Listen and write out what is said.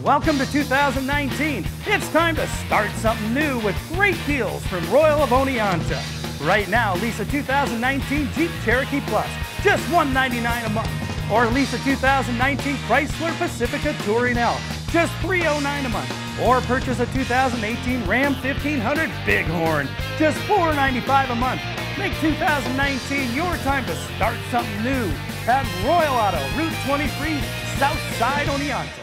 Welcome to 2019. It's time to start something new with great deals from Royal of Oneonta. Right now, lease a 2019 Jeep Cherokee Plus, just $199 a month. Or lease a 2019 Chrysler Pacifica Touring L, just $309 a month. Or purchase a 2018 Ram 1500 Bighorn, just $495 a month. Make 2019 your time to start something new at Royal Auto, Route 23, South Side, Oneonta.